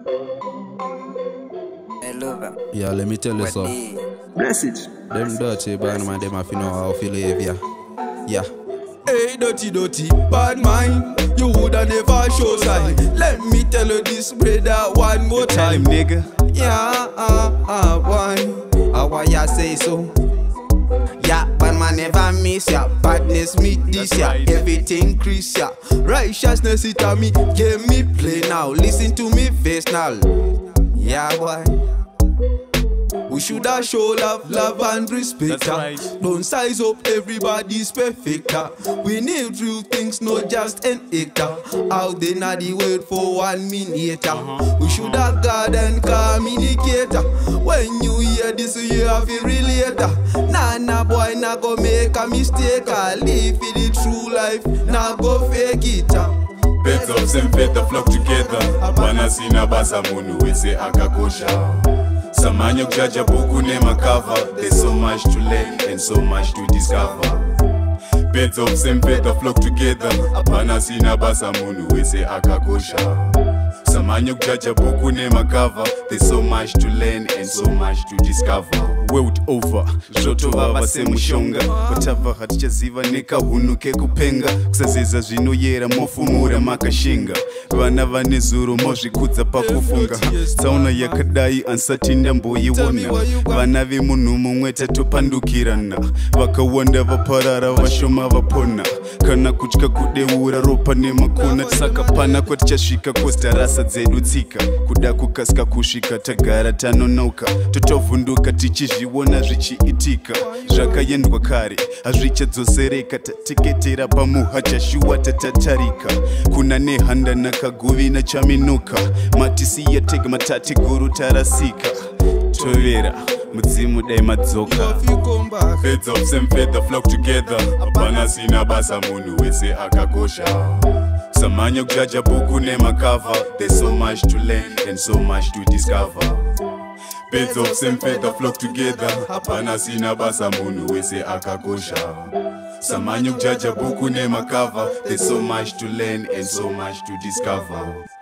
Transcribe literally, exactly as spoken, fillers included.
Hey Luba. Yeah, let me tell you something. Message. Them dirty bad man, them have to know how to live, yeah. Yeah. Hey, dirty, dirty, bad mind. You woulda never show sign. Let me tell you this, brother, one more time, nigga. Yeah, ah, ah, why? How why ya say so? Yeah, bad man never miss ya. Badness meet this ya. Right. Everything increase ya. Righteousness it on me. Give me play now. Listen to me face now. Yeah, boy. We shoulda show love, love and respect. Right. Don't size up, everybody's perfect. We need real things, not just an actor. Out there not the word for one minute. Uh-huh. We shoulda guard and communicate. When you hear this, you have to relate. Nah, nah, boy, nah go make a mistake. Live for the true life, nah go fake it. Birds of same feather flock together. Apana sina basa munu we say akakosha. Samanya kujaja boku ne makava. There's so much to learn and so much to discover. Birds of same feather flock together. Apana sina basa munu we say akakosha. Samanya kujaja boku ne makava. There's so much to learn and so much to discover. World over, joto baba se mushonga. Kutava hatichaziva neka hunuke kupenga. Kusazeza zvinoyera mofumura makashinga. Vana vane zuro mozvikudza pakufunga. Sauna yakadai ansati ndamboiona. Vana vemunhu mumwe tatopandukirana. Vakawanda vaparara vashoma vapona. Kana kutya kudeura ropa nemakona. Saka pana kwatichasvika kosta rasa dzedu tsika. Kuda kukasika kusvika tagara tanonoka. Totovhunduka tichizviona zvichiitika. Zvakaendwa kare hazvichadzosereka. Tateketera pamuhachashuwa tatatarika. Kuna nehanda nakaguvi nachaminuka. Matisiya tega matati guru tarasika. Tovera mudzimu dai madzoka. Birds of same feather flock together. Apana sina basa munhu wese akakosha. Samanya kujaja boku nemakava. There's so much to learn and so much to discover. Birds of same feather flock together. Apana sina basa munhu wese akakosha. Samanya kujaja boku nemakava. There's so much to learn and so much to discover.